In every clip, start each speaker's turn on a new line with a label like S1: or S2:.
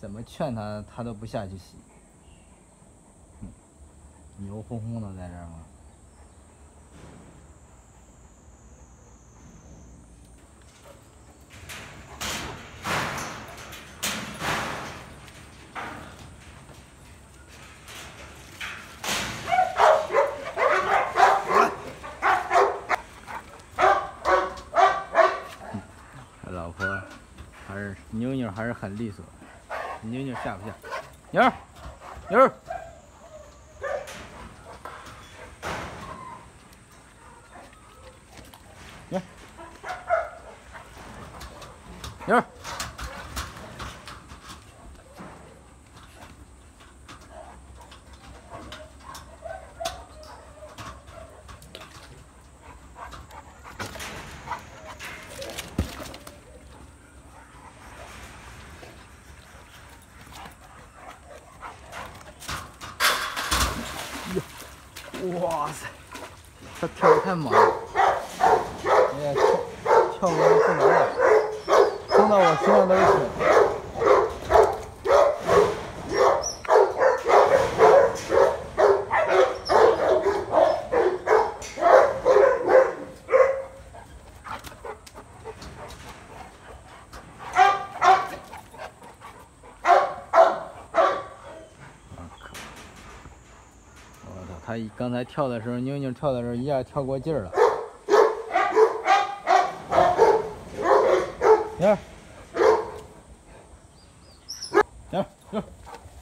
S1: 怎么劝它，它都不下去洗。牛哄哄的在这儿吗？老婆还是妞妞还是很利索，妞妞下不下？妞儿，妞儿，妞儿，妞儿。哇塞，它跳得太猛了，哎呀，跳不来了，冲到我身上都是水。我操！他刚才跳的时候，妞妞跳的时候一下跳过劲儿了。妞儿，妞儿，妞儿。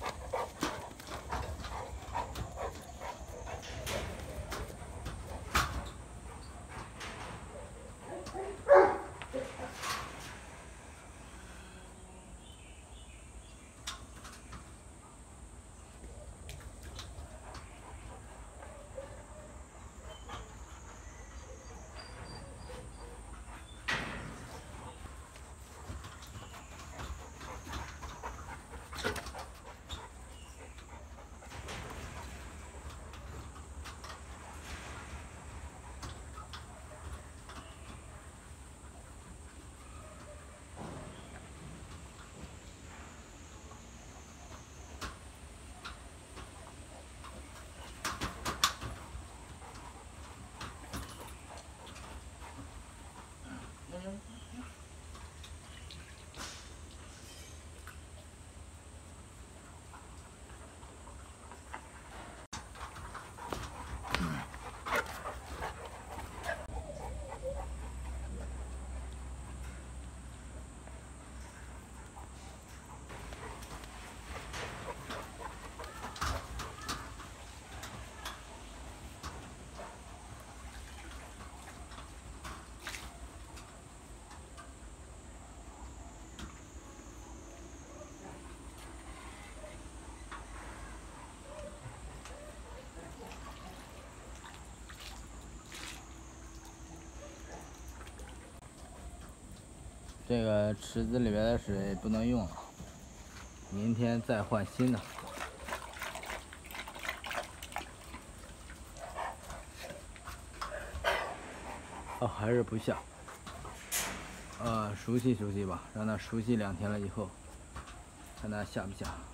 S1: 这个池子里边的水不能用了，明天再换新的。哦，还是不下。熟悉熟悉吧，让它熟悉2天了以后，看它下不下。